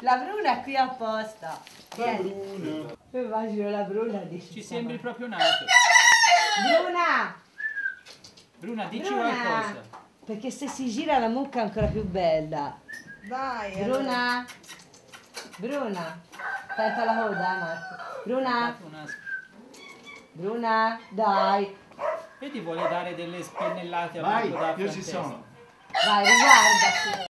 La Bruna è qui apposta. La Bruna. Io immagino la Bruna dice. Ci sembri proprio nato. Bruna! Bruna, dici Bruna! qualcosa. Perché se si gira la mucca è ancora più bella. Dai, Bruna! Bruna! Tenta la coda, Marco. Bruna! Bruna, dai! Vedi, vuole dare delle spennellate a Vai, Marco da io ci Francesco. sono. Vai, riguardati!